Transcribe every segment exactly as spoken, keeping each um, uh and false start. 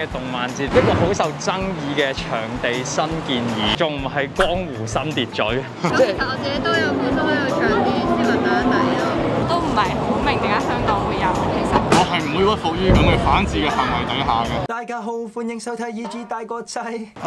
嘅動漫節，一個好受爭議嘅場地新建議，仲唔係江湖新秩序？ 咁其實我自己都有本身都有場地斯文打底咯，都唔係好明點解香港會有其實。 我係唔會屈服於咁嘅反智嘅行為底下嘅。 大家好，歡迎收睇《E G 大國際》。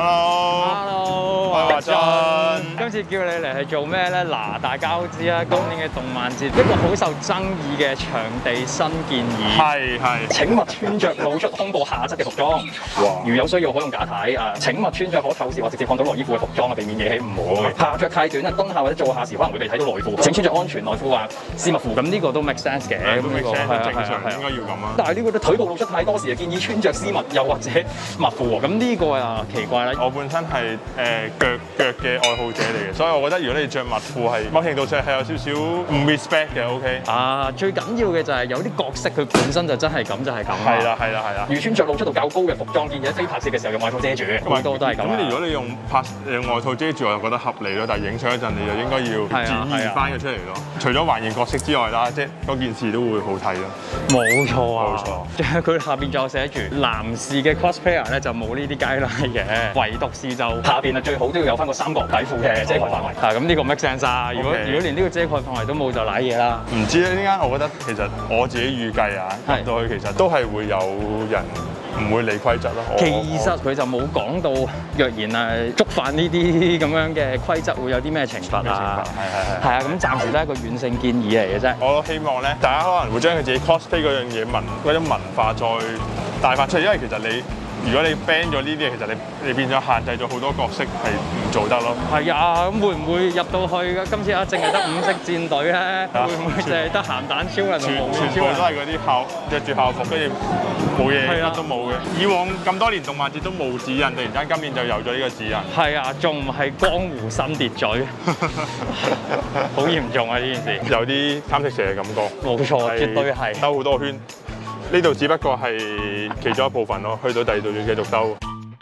Hello， 我係華俊。 今次叫你嚟係做咩咧？嗱，大家都知啦，今年嘅動漫節一個好受爭議嘅場地新建議， 係係。 請勿穿着露出胸部下側嘅服裝。哇！如有需要可用假體啊。請勿穿着可透視或直接看到內衣褲嘅服裝啊，避免惹起誤會。下着太短啊，蹲下或者坐下時可能會被睇到內褲。請穿着安全內褲或絲襪褲。咁呢個都 make sense 嘅，咁呢個係正常應該要咁啊。 但係呢個腿部露出太多時，建議穿着絲襪又或者襪褲喎。咁呢個啊奇怪啦。 我本身係誒腳腳嘅愛好者嚟嘅，所以我覺得如果你着襪褲係某程度上係有少少唔 respect 嘅 ，OK。 啊，最緊要嘅就係有啲角色佢本身就真係咁就係咁。 係啦係啦係啦。 如穿着露出度較高嘅服裝，建議喺非拍攝嘅時候用外套遮住。好多都係咁。 咁你如果你用拍用外套遮住，我就覺得合理咯。但係影相嗰陣，你就應該要展現翻佢出嚟咯。除咗還原角色之外啦，即係嗰件事都會好睇咯。 冇錯啊， 冇錯。 佢下邊仲有寫住男士嘅 cosplayer 咧就冇呢啲街拉嘅，唯獨是就下邊啊最好都要有翻個三角底褲嘅遮蓋範圍。啊，咁呢個 make sense 啊！如果 Okay. 如果連呢個遮蓋範圍都冇就賴嘢啦。 唔知咧，呢間我覺得其實我自己預計啊，入到去其實都係會有人唔會理規則咯。 其實佢就冇講到，若然係觸犯呢啲咁樣嘅規則，會有啲咩懲罰啊？ 係係係。 係啊，咁暫時都係一個軟性建議嚟嘅啫。 我都希望咧，大家可能會將佢自己 cosplay 嗰樣嘢文嗰種文化再帶發出嚟，因為其實你如果你 ban 咗呢啲嘢，其實你你變咗限制咗好多角色係唔做得咯。 係啊，咁會唔會入到去嘅？今次啊，淨係得五色戰隊咧，會唔會淨係得鹹蛋超人同無面超人？全部都係嗰啲校着住校服，跟住冇嘢，乜都冇嘅。以往咁多年動漫節都冇指引，突然間今年就有咗呢個指引。係啊，仲唔係江湖新秩序？好嚴重啊！呢件事有啲貪食蛇嘅感覺。 冇錯，絕對係兜好多圈。呢度只不過係其中一部分咯，去到第二度要繼續兜。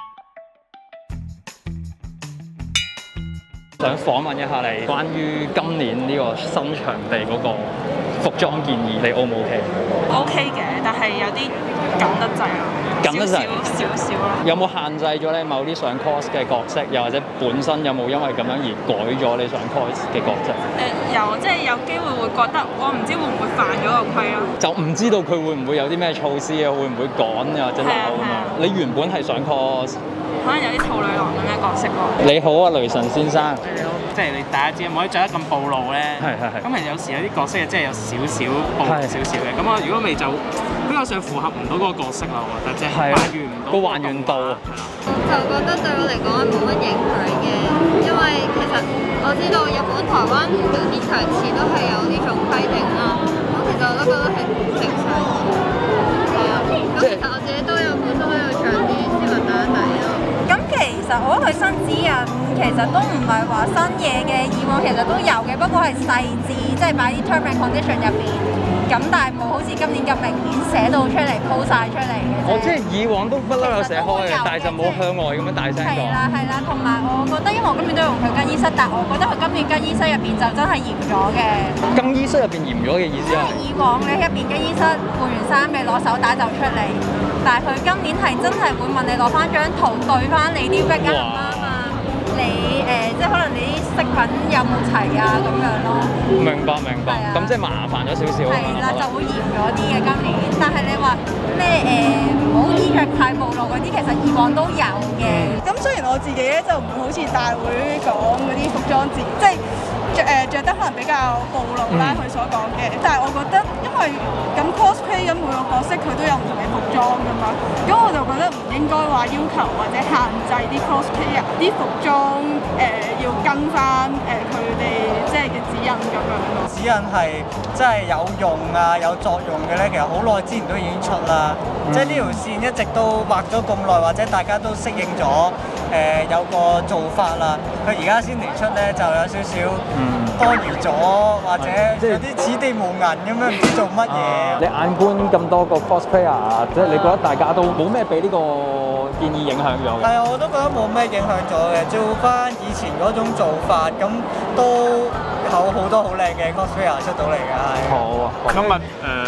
想訪問一下你，關於今年呢個新場地嗰個服裝建議，你 O 唔 O K？O K 嘅，但係有啲緊得滯啊， 緊得滯少少啦。 有冇限制咗你某啲想 cos 嘅角色，又或者本身有冇因為咁樣而改咗你想 cos 嘅角色？ 誒、呃、有，即係有機會會覺得，我唔知會唔會犯咗個規咯。 就唔知道佢會唔會有啲咩措施啊？會唔會趕又或者鬧咁樣？你原本係想 cos？ 可能有啲兔女郎咁嘅角色喎。 你好啊，雷神先生。 你好，即係你大家知唔可以着得咁暴露咧？ 係係係。 咁其實有時有啲角色係真係有少少暴露少少嘅。咁我如果未就比較上符合唔到嗰個角色啦，我覺得即係還原唔到個還原度。 我就覺得對我嚟講係冇乜影響嘅，因為其實我知道日本、台灣有啲場次都係有呢種規定啦。咁其實我都覺得係正常嘅。係啊，咁其實我自己都有本身都有場啲斯文打底咯。 咁其實我覺得佢新指引其實都唔係話新嘢嘅，以往其實都有嘅，不過係細緻，即係擺啲 term and condition 入邊。咁但係冇好似今年咁明顯寫到出嚟鋪晒出嚟嘅。 我即係以往都不嬲有寫開嘅，但係就冇向外咁樣大聲講。 係啦係啦，同埋我覺得因為我今年都用佢更衣室，但我覺得佢今年更衣室入邊就真係嚴咗嘅。 更衣室入邊嚴咗嘅意思係？ 以往你入邊更衣室換完衫你攞手帶就出嚟，但係佢今年係真係會問你攞翻張圖對翻你啲 wig 啱唔啱啊？你誒、呃、即係可能你啲飾品有冇齊啊咁樣咯。 明白明白，咁即係麻煩咗少少。 係啦，就會嚴咗啲嘅今年。但係你話咩誒唔好衣着太暴露嗰啲，其實以往都有嘅。 咁雖然我自己咧就唔會好似大會講嗰啲服裝節，即係着誒著得可能比較暴露啦，佢所講嘅。但係我覺得因為咁 cosplay 咁每個角色佢都有唔同嘅服裝㗎嘛，咁我就覺得唔應該話要求或者限制啲 cosplayer 啲服裝誒、呃、要跟翻誒佢哋即係嘅指引咁樣咯。 指引係真係有用啊，有作用嘅咧，其實好耐之前都已經出啦。嗯、即係呢條線一直都畫咗咁耐，或者大家都適應咗誒、呃、有個做法啦。佢而家先嚟出咧，就有少少多餘咗，或者有啲此地無銀咁樣，唔知做乜嘢。 你眼觀咁多個 cosplayer， 即係你覺得大家都冇咩俾呢個建議影響咗嘅？ 係啊，我都覺得冇咩影響咗嘅，照翻以前嗰種做法，咁都有好多好靚嘅 cosplayer 出到嚟嘅。係。 好啊！今日誒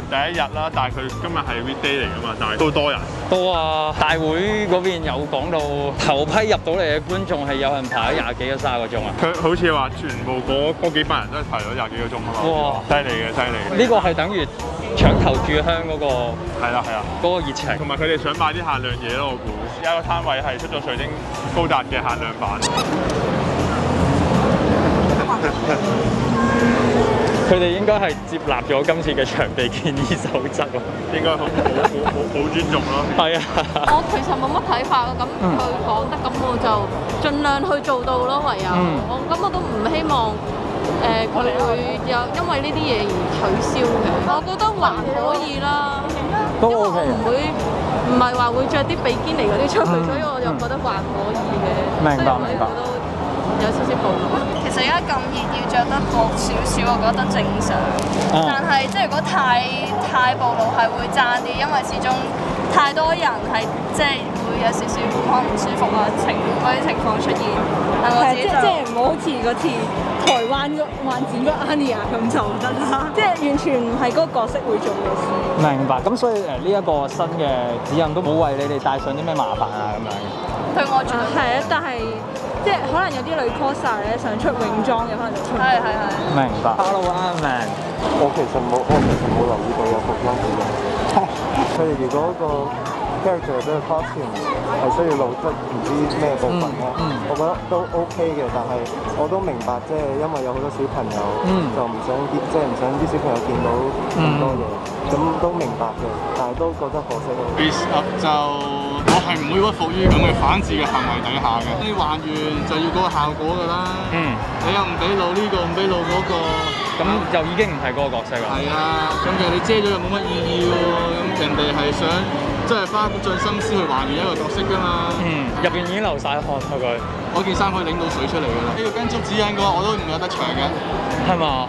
第一日啦，但係佢今日係 weekday 嚟㗎嘛，但係都多人。 多啊！大會嗰邊有講到頭批入到嚟嘅觀眾係有人排咗廿幾個三個鐘啊！ 佢好似話全部嗰嗰幾百人都係排咗廿幾個鐘啊嘛！哇！犀利嘅，犀利！ 呢個係等於搶頭炷香嗰個係啦係啦嗰個熱情， 同埋佢哋想買啲限量嘢咯，我估有一個攤位係出咗水晶高達嘅限量版。 佢哋應該係接納咗今次嘅場地建議守則咯， 應該好好好好好尊重咯。 係啊， 我其實冇乜睇法，咁佢講得咁我就盡量去做到咯，唯有、嗯、我咁我都唔希望誒佢哋會有因為呢啲嘢而取消嘅。我覺得還可以啦， 都 OK， 因為我唔會唔係話會着啲比堅尼嗰啲出去，嗯、所以我就覺得還可以嘅。 明白明白。 有少少暴露。 其實而家咁熱，要着得薄少少，我覺得正常。啊、但係即係如果太太暴露係會爭啲，因為始終太多人係即係會有少少可能唔舒服啊情嗰啲情況出現。但我自己就即係唔好好似嗰次台灣嗰漫展嗰 Anya 咁就唔得啦，即係完全唔係嗰個角色會做嘅事。 明白。咁所以誒呢一個新嘅指引都冇為你哋帶上啲咩麻煩啊咁樣嘅。 對我絕對係啊，但係。即係可能有啲女 coser 咧想出泳裝嘅，可能就出。 係係係。 明白。Hello Iron Man， 我其實冇，我其實冇留意到有服裝嘅嘢。佢哋如果個 character 或者 costume 係需要露出唔知咩部分咧，嗯嗯、我覺得都 OK 嘅。但係我都明白，即係因為有好多小朋友，嗯、就唔想啲，即係唔想啲小朋友見到咁多嘢，咁、嗯、都明白嘅。但係都覺得可惜咯。 Base up 就。我係唔會屈服於咁嘅反智嘅行為底下嘅，你還原就要嗰個效果㗎啦。嗯，你又唔俾露呢個，唔俾露嗰個，咁就已經唔係嗰個角色啦。係啊，咁其實你遮咗又冇乜意義喎。咁人哋係想即係花盡心思去還原一個角色㗎嘛。嗯，入邊已經流晒汗啦佢。我件衫可以拎到水出嚟㗎啦。呢個跟足指引嘅話，我都唔有得長嘅。係嘛？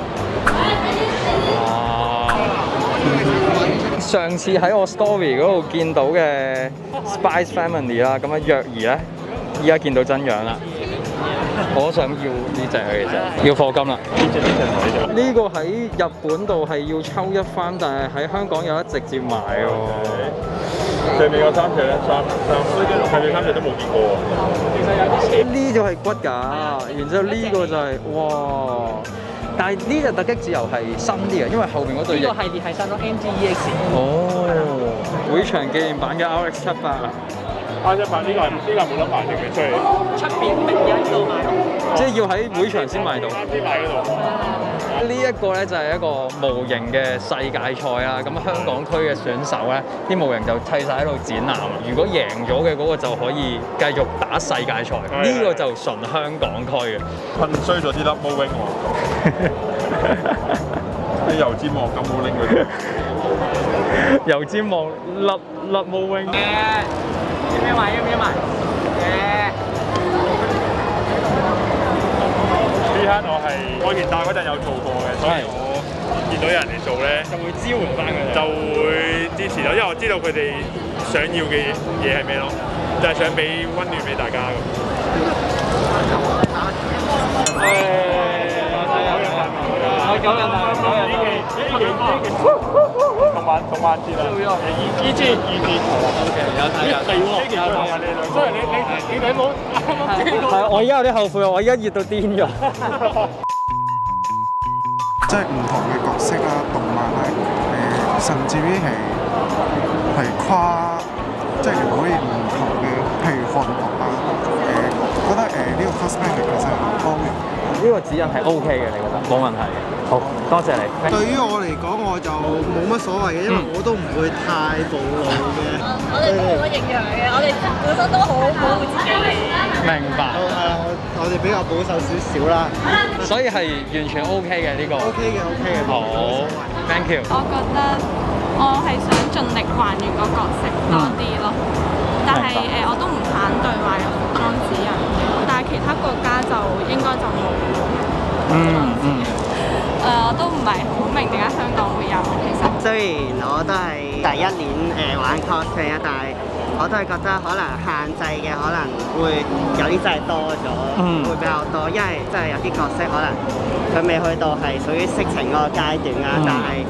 哇！上次喺我 story 嗰度見到嘅 Spice Family 啦，咁啊若兒咧，依家見到真樣啦。我想要呢隻嘅其實，要課金啦。呢隻呢隻唔係呢隻。呢個喺日本度係要抽一番，但係喺香港有得直接買喎。上面嗰三隻咧，三三，上面三隻都冇見過喎。呢就係骨架，然之後呢個就係、是、哇。但係呢隻突擊自由係新啲嘅，因為後面嗰對。呢個系列係新咯 M G E X。哦，會場紀念版嘅 R X 七百啊。R X 七百呢個係呢個冇得賣定嘅出嚟。出邊明日呢度賣咯。即係要喺會場先買到。先買嗰度。呢一個咧就係一個模型嘅世界賽啦，咁香港區嘅選手咧，啲模型就砌晒喺度展覽。如果贏咗嘅嗰個就可以繼續打世界賽，呢的個就純香港區嘅。噴衰咗啲粒毛 wing 喎，啲油尖旺咁冇拎嗰啲，油尖旺粒粒毛 wing。誒，要唔要買？要唔要買？誒。呢刻我係我元旦嗰陣有做過嘅，所以我見到有人嚟做咧，就會支援翻佢哋，就會支持咯。因為我知道佢哋想要嘅嘢係咩咯，就係、是、想俾溫暖俾大家咁。誒、欸，我九人大，九人大，呢期呢期同萬同萬節啦，二支二支，係啦 ，OK， 有睇有睇喎，呢期同萬你兩，所以你你你睇冇啱啱知道。係，我而家有啲後悔啊！我而家熱到癲咗。 即係唔同嘅角色啦、動漫啦，誒，甚至於係係跨，即係可以唔同嘅，譬如韓國啊，誒，覺得誒呢個 cosplay 其實係好多元。 呢個指引係 OK 嘅，你覺得？冇問題嘅。好，多謝你。 對於我嚟講，我就冇乜所謂嘅，因為我都唔會太暴露嘅。 我哋都冇乜營養嘅，我哋本身都好保護自己嘅。 明白。 係啊，我我哋比較保守少少啦。 所以係完全 OK 嘅呢個。OK 嘅 OK 嘅。好 ，thank you。 我覺得我係想盡力還原個角色多啲咯，但係誒我都唔反對話有服裝指引，但係其他國家就應該就冇。嗯嗯。誒、呃，我都唔係好明點解香港會有其實。 雖然我都係第一年誒、呃、玩 cosplay 啊，但係我都係覺得可能限制嘅可能會有啲真係多咗，嗯、會比較多，因為真係有啲角色可能佢未去到係屬於色情嗰個階段啊，嗯、但係誒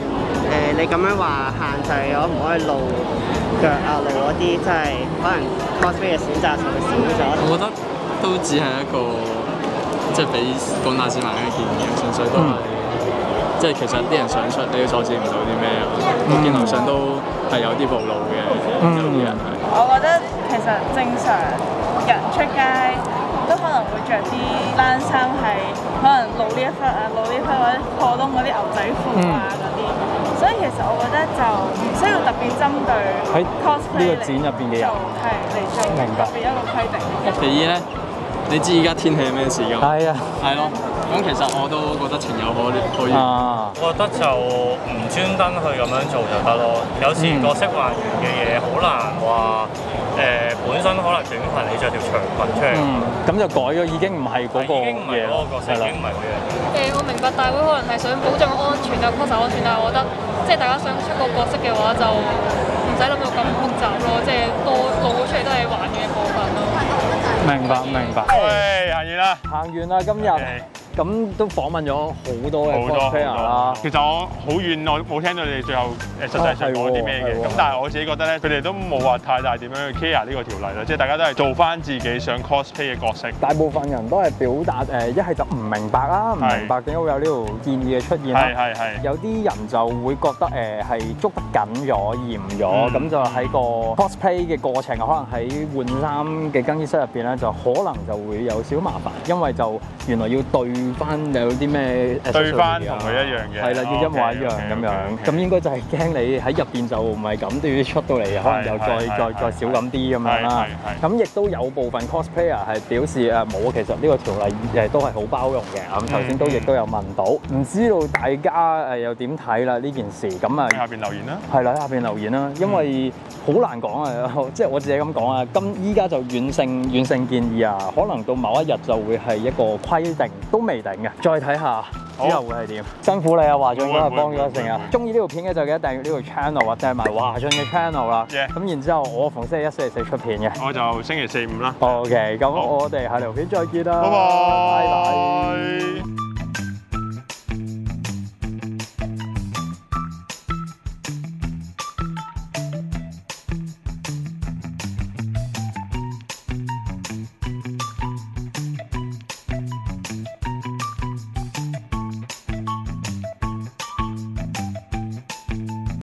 你咁樣話限制咗唔可以露腳啊露嗰啲，即係可能 cosplay 嘅選擇就會少咗。 我覺得都只係一個即係俾廣大市民嘅建議，純粹都係、嗯、即係其實啲人想出，你都阻止唔到啲咩啊。我見樓上都係有啲暴露嘅，有啲人係。 我覺得其實正常人出街都可能會着啲冷衫，係可能露呢一忽啊，露呢忽或者破窿嗰啲牛仔褲啊嗰啲。所以其實我覺得就唔需要特別針對喺 cosplay 呢個展入邊嘅人， 係嚟做特別一個規定。 其二咧，你知而家天氣係咩事㗎？ 係啊， 係咯。咁其實我都覺得情有可可原。 啊， 我覺得就唔專登去咁樣做就得咯。有時角色還原嘅嘢好難話誒、呃，本身可能短裙你着條長裙出嚟， 嗯，咁就改咗，已經唔係嗰個嘢嗰個角色，已經唔係嗰樣嘢。 誒，我明白大會可能係想保障安全啊，cos安全，但係我覺得即係大家想出個角色嘅話，就唔使諗到咁複雜咯，即係多露出嚟都係還原嘅部分咯。 明白明白。 喂，行完啦， 行完啦，今日。咁都訪問咗好多嘅 cosplayer 啦。 其實我好遠，我冇聽到你哋最後誒實際上講啲咩嘅。咁但係我自己覺得咧，佢哋都冇話太大點樣去 care 呢個條例啦。即係大家都係做翻自己想 cosplay 嘅角色。 大部分人都係表達誒，一係就唔明白啦，唔明白點解會有呢條建議嘅出現啦。 係係係。 有啲人就會覺得誒係捉得緊咗、嚴咗，咁就喺個 cosplay 嘅過程，可能喺換衫嘅更衣室入邊咧，就可能就會有少麻煩，因為就原來要對翻有啲咩對翻同佢一樣嘅， 係啦，要一模一樣咁樣。咁應該就係驚你喺入邊就唔係咁，都要出到嚟，可能又再再再少咁啲咁樣啦。咁亦都有部分 cosplayer 係表示誒冇，其實呢個條例誒都係好包容嘅。咁頭先都亦都有問到，唔知道大家誒又點睇啦呢件事？咁啊， 喺下邊留言啦。 係啦，喺下邊留言啦，因為好難講啊，即係我自己咁講啊。今依家就軟性軟性建議啊，可能到某一日就會係一個規定，都未定嘅。再睇下之後會係點？辛苦你啊，華俊今日幫咗成日。中意呢條片嘅就記得訂閱呢個 channel 或者係埋華俊嘅 channel 啦。咁然之後我逢星期一、星期四出片嘅。 我就星期四五啦。 OK，咁我哋下條片再見啦。 拜拜。 拜拜。